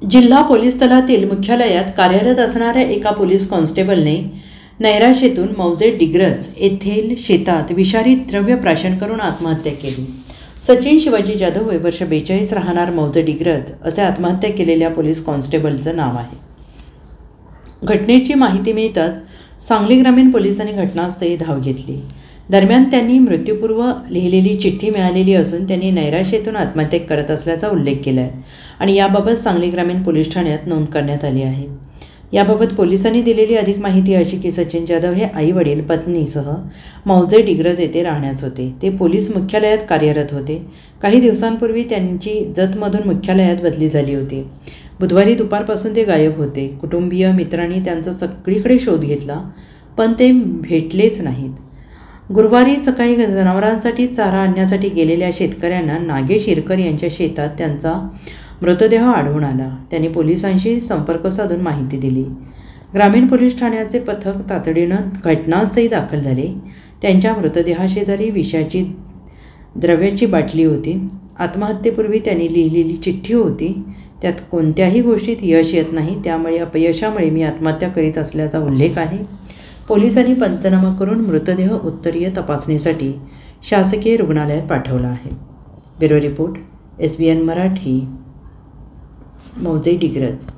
जिल्हा पोलीस दलातील मुख्यालयात कार्यरत असणाऱ्या एका पोलीस कॉन्स्टेबलने नैराश्येतून मौजे डिग्रज येथील शेतात विषारी द्रव्य प्राशन करून आत्महत्या केली। सचिन शिवाजी जाधव, वय वर्ष 42, राहणार मौजे डिग्रज असे आत्महत्या केलेल्या पोलीस कॉन्स्टेबलचं नाव आहे। घटनेची माहिती मिळताच सांगली ग्रामीण पोलिसांनी घटनास्थळी धाव घेतली। दरम्यान त्यांनी मृत्यूपूर्व लिहिलेली चिठ्ठी मिळालेली असून त्यांनी नैराश्येतून आत्महत्या करत असल्याचा उल्लेख केला आहे आणि याबाबत सांगली ग्रामीण पोलीस ठाण्यात नोंद करण्यात आली आहे। याबाबत पोलिसांनी दिलेली अधिक माहिती अशी की सचिन जाधव हे आई वडील पत्नीसह मौजे डिग्रज येथे राहण्यास होते। ते पोलीस मुख्यालयात कार्यरत होते। काही दिवसांपूर्वी त्यांची जतमधून मुख्यालयात बदली झाली होती। बुधवारी दुपारपासून ते गायब होते। कुटुंबीय मित्रांनी त्यांचा सगळीकडे शोध घेतला पण ते भेटलेच नाहीत। गुरुवारी सकाळी जनावरांसाठी चारा आणण्यासाठी गेलेल्या शेतकऱ्यांना नागेश इरकर यांच्या शेतात त्यांचा मृतदेह आढळून आला। त्यांनी पोलिसांशी संपर्क साधून माहिती दिली। ग्रामीण पोलीस ठाण्याचे पथक तातडीनं घटनास्थळी दाखल झाले। त्यांच्या मृतदेहाशेजारी विषाची द्रव्याची बाटली होती। आत्महत्येपूर्वी त्यांनी लिहिलेली चिठ्ठी होती। त्यात कोणत्याही गोष्टीत यश येत नाही, त्यामुळे अपयशामुळे मी आत्महत्या करीत असल्याचा उल्लेख आहे। पोलिसांनी पंचनामा करून मृतदेह उत्तरीय तपासणीसाठी शासकीय रुग्णालयात पाठवला आहे। ब्युरो रिपोर्ट, SBN मराठी, मौजे डिग्रज।